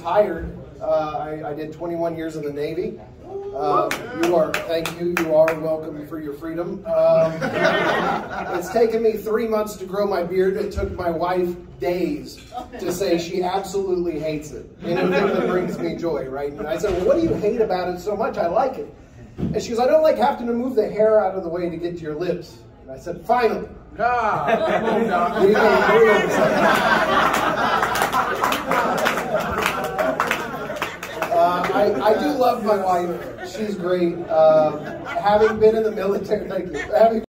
retired. I did 21 years in the Navy. Thank you. You are welcome for your freedom. It's taken me 3 months to grow my beard. It took my wife days to say she absolutely hates it. Anything that brings me joy, right? And I said, well, what do you hate about it so much? I like it. And she goes, I don't like having to move the hair out of the way to get to your lips. And I said, finally. I do love my wife. She's great. Having been in the military, thank you.